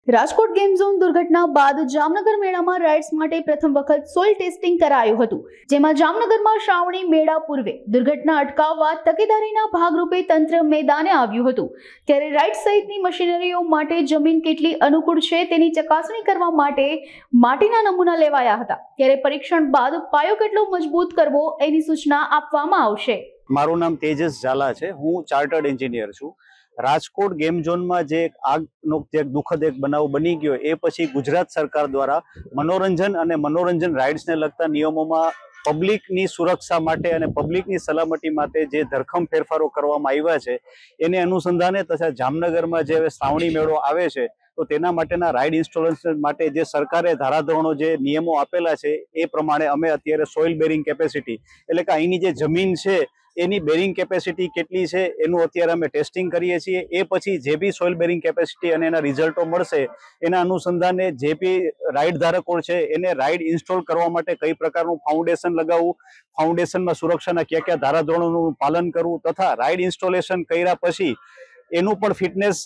Rajkot game zone દુર્ઘટના બાદ જામનગર મેળામાં રાઇડ્સ માટે પ્રથમ વખત સોઇલ ટેસ્ટિંગ કરાયું હતું, જેમાં જામનગરમાં શ્રાવણી મેળા પૂર્વે દુર્ઘટના અટકાવવા તકેદારીના ભાગરૂપે તંત્ર મેદાને આવ્યું હતું। ત્યારે રાઇડ્સ સહિતની મશીનરીઓ માટે જમીન કેટલી અનુકૂળ છે તેની ચકાસણી કરવા માટે માટીના નમૂના લેવાયા હતા। ત્યારે પરીક્ષણ બાદ પાયો કેટલો મજબૂત કરવો એની સૂચના આપવામાં આવશે। મારું નામ તેજસ ઝાલા છે, હું ચાર્ટર્ડ એન્જિનિયર છું। રાજકોટ ગેમ ઝોનમાં જે આગનો જે દુઃખદ એક બનાવ બની ગયો એ પછી ગુજરાત સરકાર દ્વારા મનોરંજન અને મનોરંજન રાઇડ્સને લગતા નિયમોમાં પબ્લિકની સુરક્ષા માટે અને પબ્લિકની સલામતી માટે જે ધરખમ ફેરફારો કરવામાં આવ્યા છે એને અનુસંધાને તથા જામનગરમાં જે શ્રાવણી મેળો આવે છે તો તેના માટેના રાઇડ ઇન્સ્ટોલેશન માટે જે સરકારે ધારાધોરણો જે નિયમો આપેલા છે એ પ્રમાણે અમે અત્યારે સોઇલ બેરિંગ કેપેસિટી એટલે કે અહીંની જે જમીન છે એની બેરિંગ કેપેસિટી કેટલી છે એનું અત્યારે અમે ટેસ્ટિંગ કરીએ છીએ। એ પછી જે બી સોઇલ બેરિંગ કેપેસિટી અને એના રિઝલ્ટો મળશે એના અનુસંધાને જે બી રાઇડ ધારકો છે એને રાઇડ ઇન્સ્ટોલ કરવા માટે કઈ પ્રકારનું ફાઉન્ડેશન લગાવવું, ફાઉન્ડેશનમાં સુરક્ષાના કયા કયા ધારાધોરણોનું પાલન કરવું તથા રાઇડ ઇન્સ્ટોલેશન કર્યા પછી એનું પણ ફિટનેસ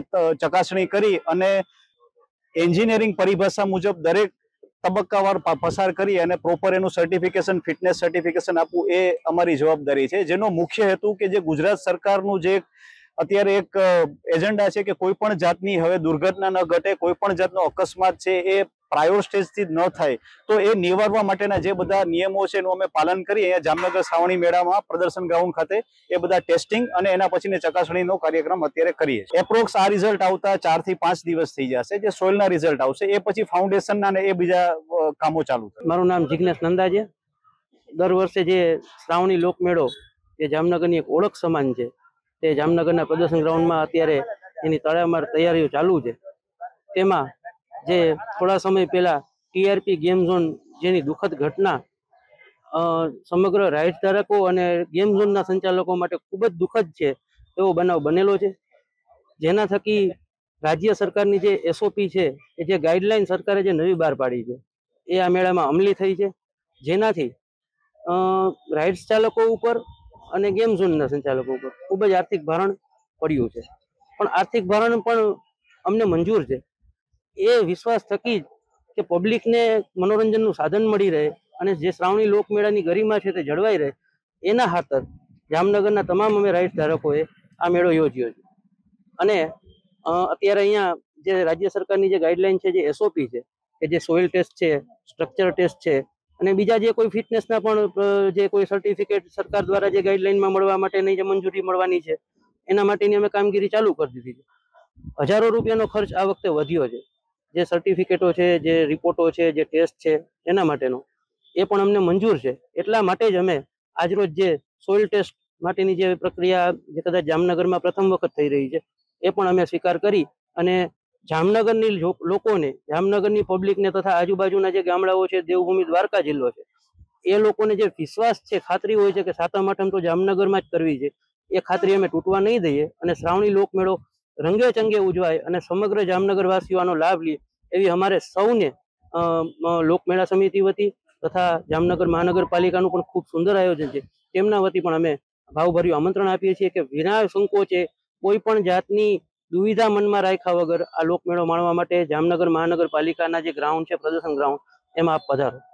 ચકાસણી કરી અને એન્જિનિયરિંગ પરિભાષા મુજબ દરેક તબક્કાવાર પસાર કરી અને પ્રોપર એનું સર્ટિફિકેશન ફિટનેસ સર્ટિફિકેશન આપવું એ અમારી જવાબદારી છે। જેનો મુખ્ય હેતુ કે જે ગુજરાત સરકારનું જે અત્યારે એક એજન્ડા છે કે કોઈ પણ જાતની હવે દુર્ઘટના ન ઘટે, કોઈ પણ જાતનો અકસ્માત છે એ પ્રાયોર સ્ટેજથી જ ન થાય તો એ નિવારવા માટેના જે બધા નિયમો છે એનું અમે પાલન કરી અહીંયા જામનગર શ્રાવણી મેળામાં પ્રદર્શન ગ્રાઉન્ડ ખાતે એ બધા ટેસ્ટિંગ અને એના પછીની ચકાસણીનો કાર્યક્રમ અત્યારે કરીએ છીએ। એપ્રોક્સ આ રિઝલ્ટ આવતા 4 થી 5 દિવસ થઈ જશે, જે સોઇલના રિઝલ્ટ આવશે એ પછી ફાઉન્ડેશનના અને એ બીજા કામો ચાલુ થશે। મારું નામ જિગ્નેશ નંદા છે। દર વર્ષે જે શ્રાવણી લોકમેળો એ જામનગરની એક ઓળખ સમાન છે તે જામનગરના પ્રદર્શન ગ્રાઉન્ડમાં અત્યારે એની તડામાર તૈયારીઓ ચાલુ છે। તેમાં જે થોડા સમય પહેલા ટીઆરપી ગેમ ઝોન જેની દુઃખદ ઘટના સમગ્ર રાઇડ ધારકો અને ગેમ ઝોનના સંચાલકો માટે ખૂબ જ દુઃખદ છે એવો બનાવ બનેલો છે, જેના થકી રાજ્ય સરકારની જે એસઓપી છે એ જે ગાઈડલાઈન સરકારે જે નવી બહાર પાડી છે એ આ મેળામાં અમલી થઈ છે, જેનાથી રાઇડ્સ ચાલકો ઉપર અને ગેમ ઝોનના સંચાલકો ઉપર ખૂબ જ આર્થિક ભારણ પડ્યું છે। પણ આર્થિક ભારણ પણ અમને મંજૂર છે એ વિશ્વાસ થકી જ કે પબ્લિકને મનોરંજનનું સાધન મળી રહે અને જે શ્રાવણી લોકમેળાની ગરિમા છે તે જળવાઈ રહે એના ખાતર જામનગરના તમામ અમે રાઇડ ધારકોએ આ મેળો યોજ્યો છે। અને અત્યારે અહીંયા જે રાજ્ય સરકારની જે ગાઈડલાઈન છે, જે એસઓપી છે કે જે સોઇલ ટેસ્ટ છે, સ્ટ્રક્ચર ટેસ્ટ છે અને બીજા જે કોઈ ફિટનેસના પણ જે કોઈ સર્ટિફિકેટ સરકાર દ્વારા જે ગાઈડલાઈનમાં મળવા માટેની જે મંજૂરી મળવાની છે એના માટેની અમે કામગીરી ચાલુ કરી દીધી છે। હજારો રૂપિયાનો ખર્ચ આ વખતે વધ્યો છે, જે સર્ટિફિકેટો છે, જે રિપોર્ટો છે, જે ટેસ્ટ છે એના માટેનો એ પણ અમને મંજૂર છે। એટલા માટે જ અમે આજરોજ જે સોઇલ ટેસ્ટ માટેની જે પ્રક્રિયા જે કદાચ જામનગરમાં પ્રથમ વખત થઈ રહી છે એ પણ અમે સ્વીકાર કરી અને જામનગરની લોકોને, જામનગરની પબ્લિકને તથા આજુબાજુના જે ગામડાઓ છે, દેવભૂમિ દ્વારકા જિલ્લો છે એ લોકોને જે વિશ્વાસ છે, ખાતરી હોય છે કે સાતમ આઠમ તો જામનગરમાં જ કરવી છે, એ ખાતરી અમે તૂટવા નહીં દઈએ અને શ્રાવણી લોકમેળો રંગે ચંગે ઉજવાય અને સમગ્ર જામનગર વાસીઓ આનો લાભ લે એવી અમારે સૌને લોકમેળા સમિતિ વતી તથા જામનગર મહાનગરપાલિકાનું પણ ખૂબ સુંદર આયોજન છે તેમના વતી પણ અમે ભાવભર્યું આમંત્રણ આપીએ છીએ કે વિના સંકોચે કોઈ પણ જાતની દુવિધા મનમાં રાખ્યા વગર આ લોકમેળો માણવા માટે જામનગર મહાનગરપાલિકાના જે ગ્રાઉન્ડ છે પ્રદર્શન ગ્રાઉન્ડ એમાં આપ પધારો।